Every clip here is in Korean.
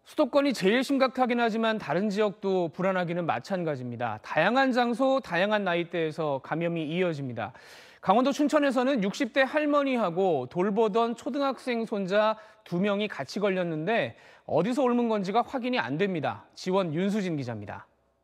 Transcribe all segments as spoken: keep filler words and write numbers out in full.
수도권이 제일 심각하긴 하지만 다른 지역도 불안하기는 마찬가지입니다. 다양한 장소, 다양한 나이대에서 감염이 이어집니다. 강원도 춘천에서는 육십 대 할머니하고 돌보던 초등학생 손자 두 명이 같이 걸렸는데 어디서 옮은 건지가 확인이 안 됩니다. 지원 윤수진 기자입니다.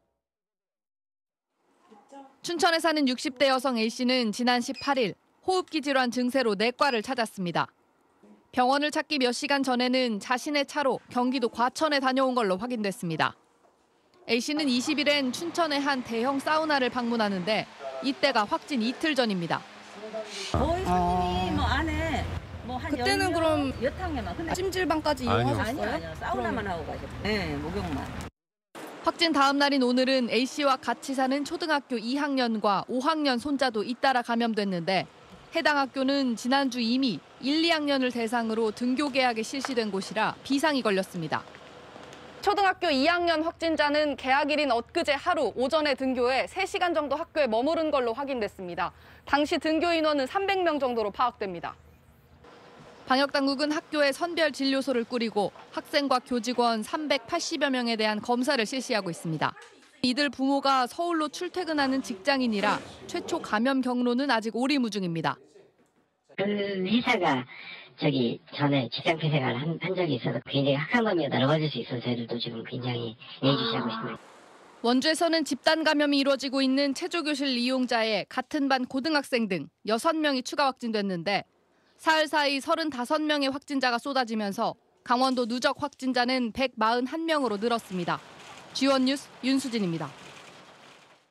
춘천에 사는 육십 대 여성 A씨는 지난 십팔 일 호흡기 질환 증세로 내과를 찾았습니다. 병원을 찾기 몇 시간 전에는 자신의 차로 경기도 과천에 다녀온 걸로 확인됐습니다. A씨는 이십 일엔 춘천의 한 대형 사우나를 방문하는데 이때가 확진 이틀 전입니다. 거의 손님이 뭐 안에 뭐 한 그때는 그럼 몇 학년만 근데 찜질방까지 아니요 이용하셨어요? 아니요 사우나만 하고 가셨어요. 네 목욕만. 확진 다음 날인 오늘은 A씨와 같이 사는 초등학교 이 학년과 오 학년 손자도 잇따라 감염됐는데 해당 학교는 지난주 이미 일, 이 학년을 대상으로 등교 개학이 실시된 곳이라 비상이 걸렸습니다. 초등학교 이 학년 확진자는 개학일인 엊그제 하루 오전에 등교해 세 시간 정도 학교에 머무른 걸로 확인됐습니다. 당시 등교 인원은 삼백 명 정도로 파악됩니다. 방역당국은 학교에 선별 진료소를 꾸리고 학생과 교직원 삼백팔십여 명에 대한 검사를 실시하고 있습니다. 이들 부모가 서울로 출퇴근하는 직장인이라 최초 감염 경로는 아직 오리무중입니다. 그 의사가 저기 전에 직장 폐쇄를 한, 한 적이 있어서 굉장히 학감염이 넓어질 수 있어서 저희들도 지금 굉장히 예의주시하고 있습니다. 원주에서는 집단 감염이 이루어지고 있는 체조교실 이용자의 같은 반 고등학생 등 여섯 명이 추가 확진됐는데 사흘 사이 서른다섯 명의 확진자가 쏟아지면서 강원도 누적 확진자는 백사십일 명으로 늘었습니다. 지원 뉴스 윤수진입니다.